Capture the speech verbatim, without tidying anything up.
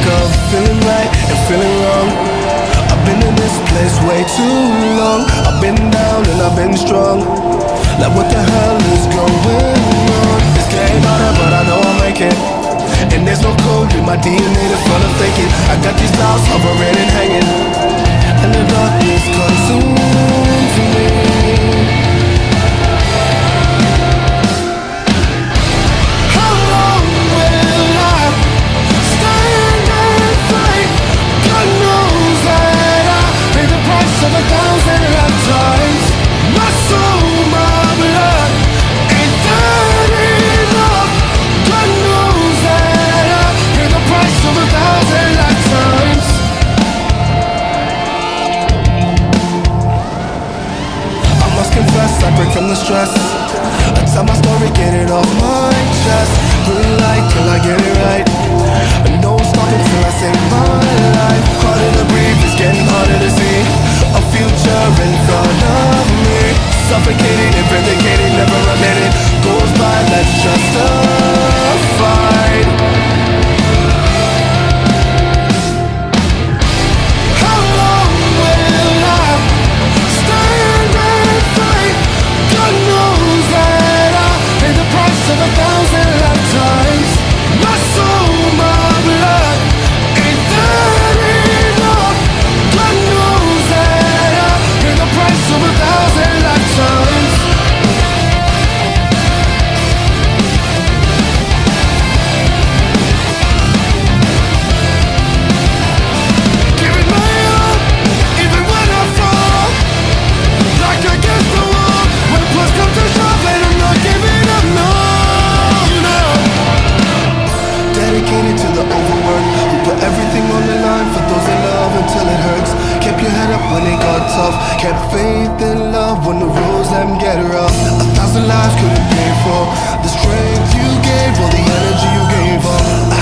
of feeling right and feeling wrong. I've been in this place way too long. I've been down and I've been strong. Like what the hell is going on? It's getting harder but I know I'll make it. And there's no code in my D N A to feel fake it. I got these clouds hovering and hanging, and the darkness consumes me. How long will I stand and fight? God knows that I paid the price of a thousand lifetimes. My soul, my blood, ain't that enough? God knows that I paid the price of a thousand lifetimes. I must confess, I break from the stress. I tell my story, get it off my chest. Green light till I get it right. No stopping till I save my life. Harder to breathe, it's getting harder to see a future in front of me. Suffocated and vindicated, never a minute goes by, let's just a fight. How long will I stand and fight? God knows that I paid the price of a thousand lifetimes. My soul, my blood, ain't that enough? God knows that I paid the price of a thousand lifetimes. Giving my all, even when I fall, like against the wall. When push comes to shove, and I'm not giving up, no, no. Dedicated to the overworked, who put everything on the line for those they love until it hurts. Kept your head up when it got tough. Kept faith in love when the rules them get rough. A thousand lives couldn't pay for the strength you gave or the energy you gave up. I